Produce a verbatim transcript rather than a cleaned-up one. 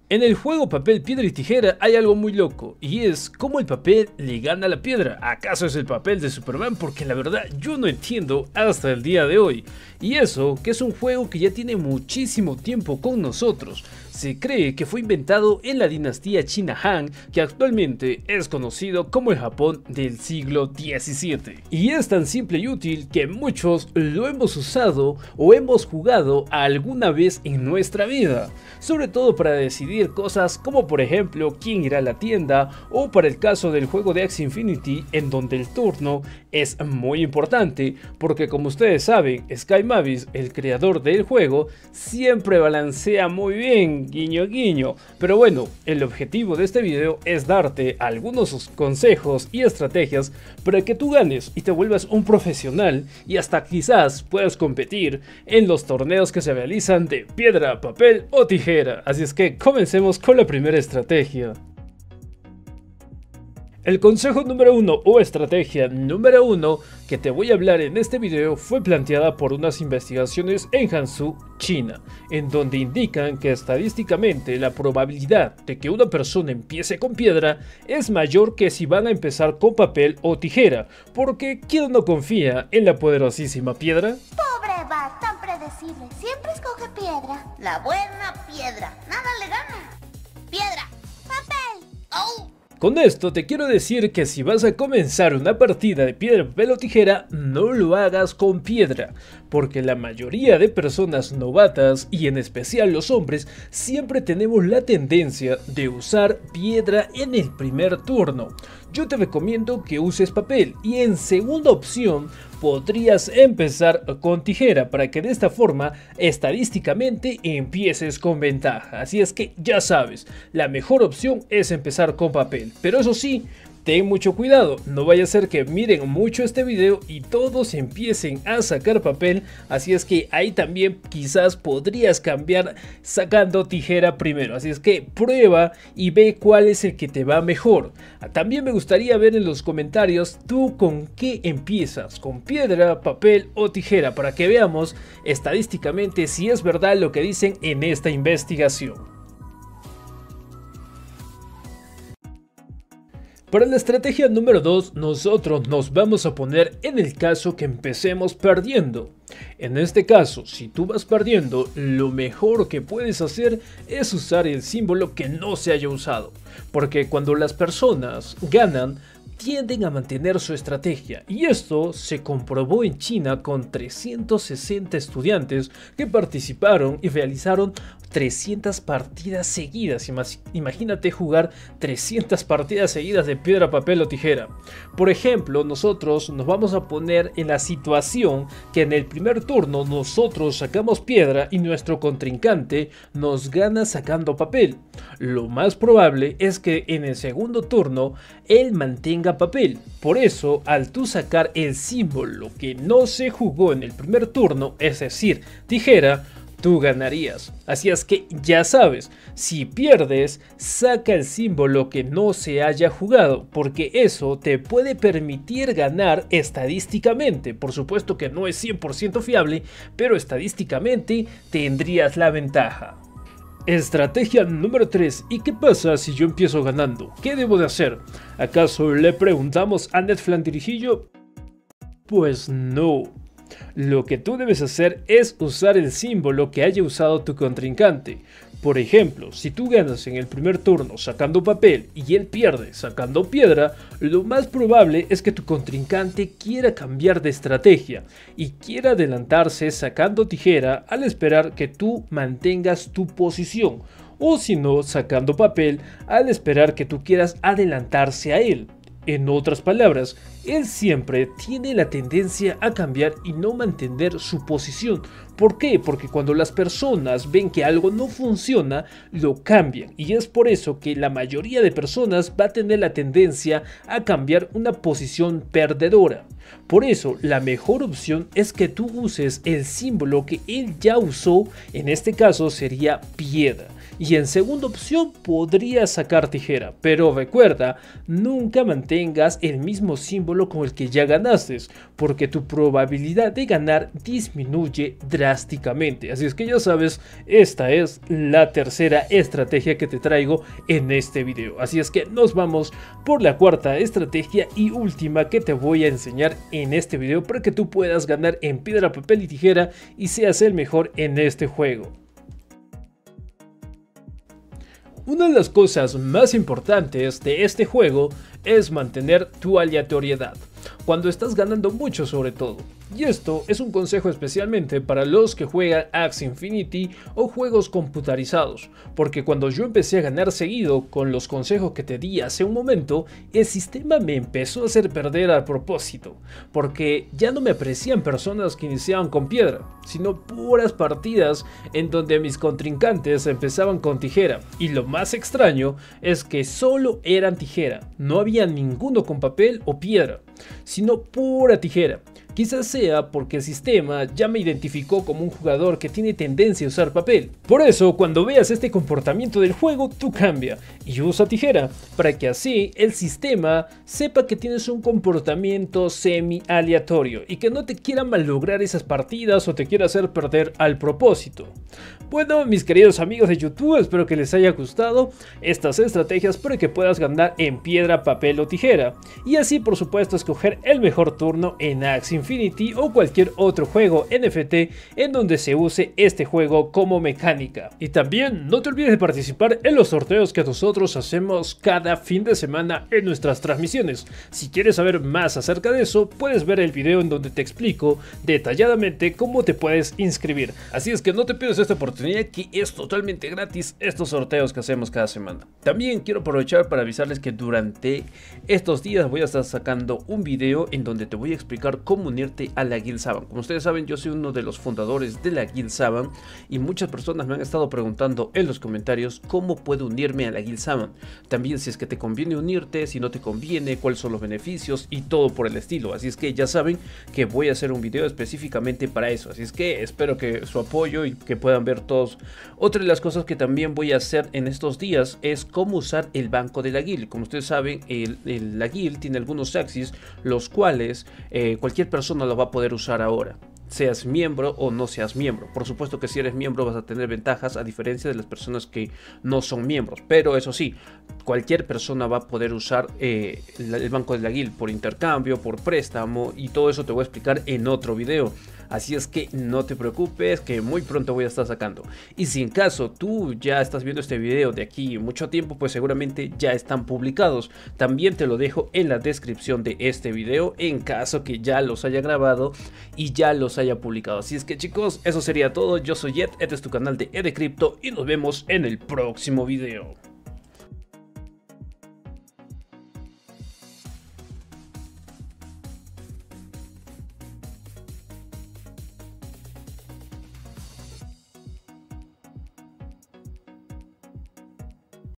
En el juego papel, piedra y tijera hay algo muy loco, y es cómo el papel le gana a la piedra. ¿Acaso es el papel de Superman? Porque la verdad yo no entiendo hasta el día de hoy. Y eso que es un juego que ya tiene muchísimo tiempo con nosotros. Se cree que fue inventado en la dinastía China Han, que actualmente es conocido como el Japón del siglo diecisiete. Y es tan simple y útil que muchos lo hemos usado o hemos jugado alguna vez en nuestra vida. Sobre todo para decidir cosas como por ejemplo quién irá a la tienda, o para el caso del juego de Axie Infinity, en donde el turno es muy importante, porque como ustedes saben, Sky Mavis, el creador del juego, siempre balancea muy bien, guiño guiño. Pero bueno, el objetivo de este video es darte algunos consejos y estrategias para que tú ganes y te vuelvas un profesional, y hasta quizás puedas competir en los torneos que se realizan de piedra, papel o tijera. Así es que comencemos con la primera estrategia. El consejo número uno o estrategia número uno que te voy a hablar en este video fue planteada por unas investigaciones en Hangzhou, China, en donde indican que estadísticamente la probabilidad de que una persona empiece con piedra es mayor que si van a empezar con papel o tijera, porque ¿quién no confía en la poderosísima piedra? Pobre Bart, tan predecible, siempre escoge piedra. La buena piedra, nada le gana. Piedra, Papel. oh. Con esto te quiero decir que si vas a comenzar una partida de piedra, papel o tijera, no lo hagas con piedra, porque la mayoría de personas novatas, y en especial los hombres, siempre tenemos la tendencia de usar piedra en el primer turno. Yo te recomiendo que uses papel, y en segunda opción podrías empezar con tijera, para que de esta forma estadísticamente empieces con ventaja. Así es que ya sabes, la mejor opción es empezar con papel, pero eso sí, ten mucho cuidado, no vaya a ser que miren mucho este video y todos empiecen a sacar papel. Así es que ahí también quizás podrías cambiar sacando tijera primero. Así es que prueba y ve cuál es el que te va mejor. También me gustaría ver en los comentarios tú con qué empiezas, con piedra, papel o tijera, para que veamos estadísticamente si es verdad lo que dicen en esta investigación. Para la estrategia número dos, nosotros nos vamos a poner en el caso que empecemos perdiendo. En este caso, si tú vas perdiendo, lo mejor que puedes hacer es usar el símbolo que no se haya usado, porque cuando las personas ganan, tienden a mantener su estrategia, y esto se comprobó en China con trescientos sesenta estudiantes que participaron y realizaron trescientas partidas seguidas. Imagínate jugar trescientas partidas seguidas de piedra, papel o tijera. Por ejemplo, nosotros nos vamos a poner en la situación que en el primer turno nosotros sacamos piedra y nuestro contrincante nos gana sacando papel. Lo más probable es que en el segundo turno él mantenga papel. Por eso, al tú sacar el símbolo que no se jugó en el primer turno, es decir, tijera, tú ganarías. Así es que ya sabes, si pierdes, saca el símbolo que no se haya jugado, porque eso te puede permitir ganar estadísticamente. Por supuesto que no es cien por ciento fiable, pero estadísticamente tendrías la ventaja. Estrategia número tres. ¿Y qué pasa si yo empiezo ganando? ¿Qué debo de hacer? ¿Acaso le preguntamos a Ned Flandirijillo? Pues no. Lo que tú debes hacer es usar el símbolo que haya usado tu contrincante. Por ejemplo, si tú ganas en el primer turno sacando papel y él pierde sacando piedra, lo más probable es que tu contrincante quiera cambiar de estrategia y quiera adelantarse sacando tijera al esperar que tú mantengas tu posición, o si no, sacando papel al esperar que tú quieras adelantarse a él. En otras palabras, él siempre tiene la tendencia a cambiar y no mantener su posición. ¿Por qué? Porque cuando las personas ven que algo no funciona, lo cambian. Y es por eso que la mayoría de personas va a tener la tendencia a cambiar una posición perdedora. Por eso, la mejor opción es que tú uses el símbolo que él ya usó, en este caso sería piedra. Y en segunda opción podrías sacar tijera, pero recuerda, nunca mantengas el mismo símbolo con el que ya ganaste, porque tu probabilidad de ganar disminuye drásticamente. Así es que ya sabes, esta es la tercera estrategia que te traigo en este video. Así es que nos vamos por la cuarta estrategia y última que te voy a enseñar en este video para que tú puedas ganar en piedra, papel y tijera y seas el mejor en este juego. Una de las cosas más importantes de este juego es mantener tu aleatoriedad, cuando estás ganando mucho sobre todo. Y esto es un consejo especialmente para los que juegan Axie Infinity o juegos computarizados, porque cuando yo empecé a ganar seguido con los consejos que te di hace un momento, el sistema me empezó a hacer perder a propósito, porque ya no me aprecian personas que iniciaban con piedra, sino puras partidas en donde mis contrincantes empezaban con tijera, y lo más extraño es que solo eran tijera, no había ninguno con papel o piedra, sino pura tijera. Quizás sea porque el sistema ya me identificó como un jugador que tiene tendencia a usar papel. Por eso, cuando veas este comportamiento del juego, tú cambia y usa tijera, para que así el sistema sepa que tienes un comportamiento semi aleatorio y que no te quiera malograr esas partidas o te quiera hacer perder al propósito. Bueno, mis queridos amigos de YouTube, espero que les haya gustado estas estrategias para que puedas ganar en piedra, papel o tijera, y así por supuesto escoger el mejor turno en Axie Infinity o cualquier otro juego N F T en donde se use este juego como mecánica. Y también no te olvides de participar en los sorteos que nosotros hacemos cada fin de semana en nuestras transmisiones. Si quieres saber más acerca de eso, puedes ver el video en donde te explico detalladamente cómo te puedes inscribir. Así es que no te pierdas esta oportunidad, que es totalmente gratis estos sorteos que hacemos cada semana. También quiero aprovechar para avisarles que durante estos días voy a estar sacando un video en donde te voy a explicar cómo unirte a la Guild Saban. Como ustedes saben, yo soy uno de los fundadores de la Guild Saban y muchas personas me han estado preguntando en los comentarios cómo puedo unirme a la Guild Saban. También si es que te conviene unirte, si no te conviene, cuáles son los beneficios y todo por el estilo. Así es que ya saben que voy a hacer un video específicamente para eso. Así es que espero que su apoyo y que puedan ver todos. Otra de las cosas que también voy a hacer en estos días es cómo usar el banco de la Guild. Como ustedes saben, el, el, la Guild tiene algunos Axies, los cuales eh, cualquier persona lo va a poder usar ahora, seas miembro o no seas miembro. Por supuesto que si eres miembro vas a tener ventajas a diferencia de las personas que no son miembros, pero eso sí, cualquier persona va a poder usar eh, el banco de la Guild por intercambio, por préstamo, y todo eso te voy a explicar en otro video. Así es que no te preocupes, que muy pronto voy a estar sacando. Y si en caso tú ya estás viendo este video de aquí mucho tiempo, pues seguramente ya están publicados. También te lo dejo en la descripción de este video en caso que ya los haya grabado y ya los haya publicado. Así es que chicos, eso sería todo. Yo soy Ed, este es tu canal de Edecrypto y nos vemos en el próximo video.